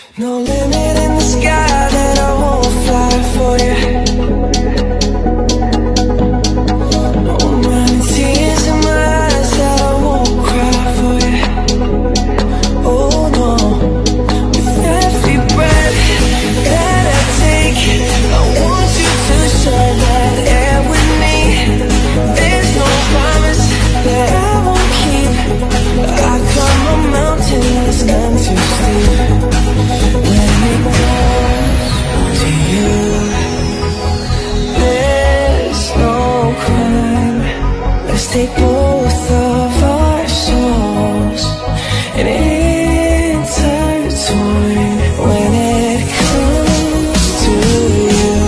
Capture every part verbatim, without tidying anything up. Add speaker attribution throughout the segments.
Speaker 1: No limit in the sky that I won't fly for you. No amount of tears in my eyes that I won't cry for you. Oh no, with every breath that I take, I want you to share that air with me. There's no promise that I won't keep. I climb a mountain that's none too steep. When it comes to you, there's no crime. Let's take both of our souls and intertwine. When it comes to you,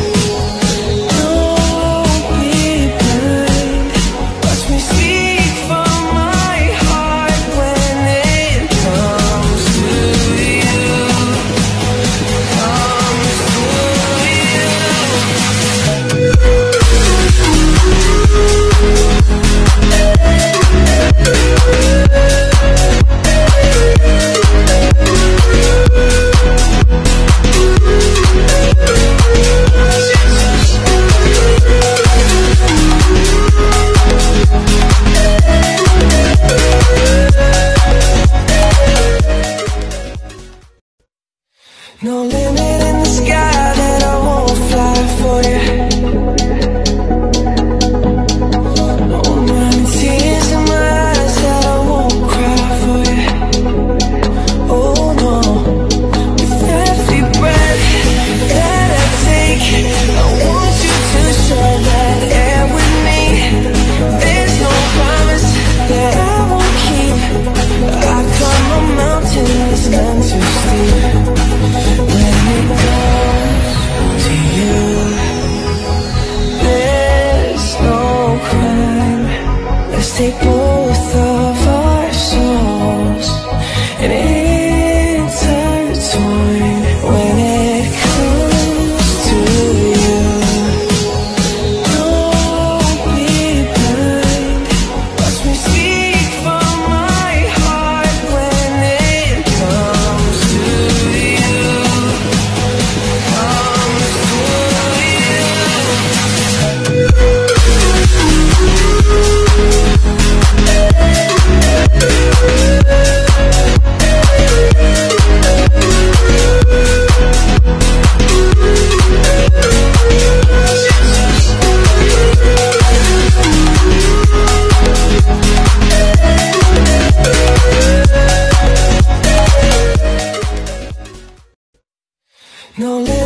Speaker 1: don't be blind. Watch me speak from my heart. When it comes to you, comes to you. No limit in the sky that I won't fly for you. No amount of tears in my eyes that I won't cry for you. Oh no, with every breath that I take, I want you to share that air with me. There's no promise that I won't keep. I climb a mountain that's none too steep. When it comes to you, there's no crime. Let's take both of our souls and intertwine. When it comes to you, don't be blind. Watch me speak from my heart. When it comes to you, comes to you. No